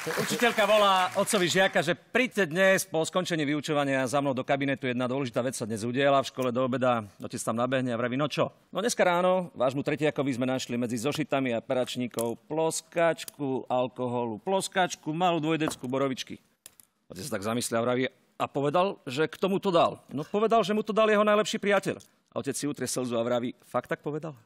Učiteľka volá otcovi žiaka, že príďte dnes po skončení vyučovania za mnou do kabinetu. Jedna dôležitá vec sa dnes udiela v škole do obeda. Otec tam nabehne a vraví, no čo? No dneska ráno vášmu tretiakovi sme našli medzi zošitami a peračníkov ploskačku alkoholu, ploskačku, malú dvojdecku borovičky. Otec sa tak zamyslel a vraví, a povedal, že k tomu to dal. No povedal, že mu to dal jeho najlepší priateľ. A otec si utrie slzu a vraví, fakt tak povedal?